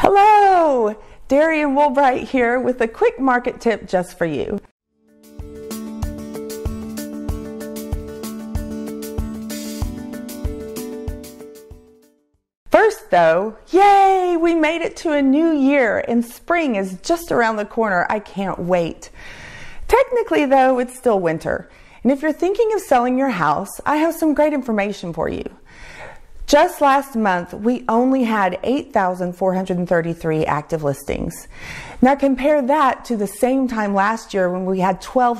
Hello, Darian Woolbright here with a quick market tip just for you. First though, yay, we made it to a new year and spring is just around the corner. I can't wait. Technically though, it's still winter. And if you're thinking of selling your house, I have some great information for you. Just last month, we only had 8,433 active listings. Now compare that to the same time last year when we had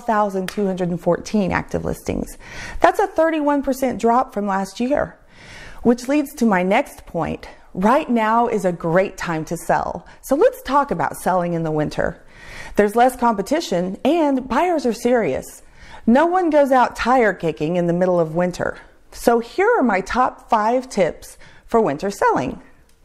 12,214 active listings. That's a 31% drop from last year. Which leads to my next point. Right now is a great time to sell. So let's talk about selling in the winter. There's less competition and buyers are serious. No one goes out tire kicking in the middle of winter. So here are my top 5 tips for winter selling.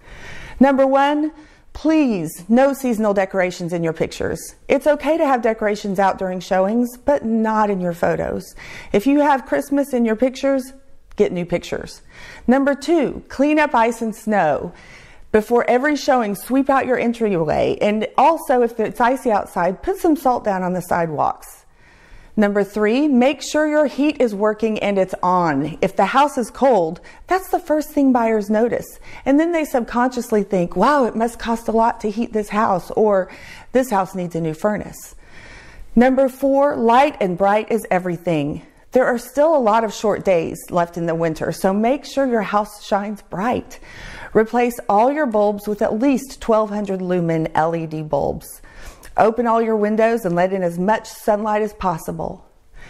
Number 1, please, no seasonal decorations in your pictures. It's okay to have decorations out during showings, but not in your photos. If you have Christmas in your pictures, get new pictures. Number 2, clean up ice and snow. Before every showing, sweep out your entryway. And also, if it's icy outside, put some salt down on the sidewalks. Number 3, make sure your heat is working and it's on. If the house is cold, that's the first thing buyers notice. And then they subconsciously think, wow, it must cost a lot to heat this house, or this house needs a new furnace. Number 4, light and bright is everything. There are still a lot of short days left in the winter, so make sure your house shines bright. Replace all your bulbs with at least 1200 lumen LED bulbs. Open all your windows and let in as much sunlight as possible.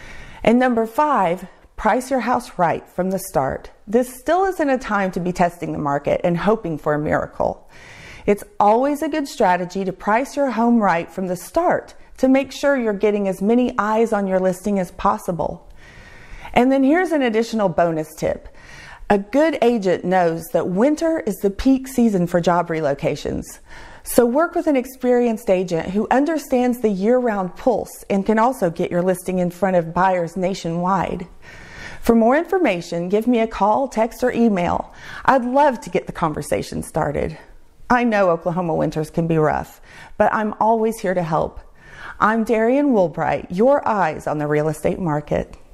And number 5, price your house right from the start. This still isn't a time to be testing the market and hoping for a miracle. It's always a good strategy to price your home right from the start to make sure you're getting as many eyes on your listing as possible. And then here's an additional bonus tip. A good agent knows that winter is the peak season for job relocations. So work with an experienced agent who understands the year-round pulse and can also get your listing in front of buyers nationwide. For more information, give me a call, text, or email. I'd love to get the conversation started. I know Oklahoma winters can be rough, but I'm always here to help. I'm Darian Woolbright, your eyes on the real estate market.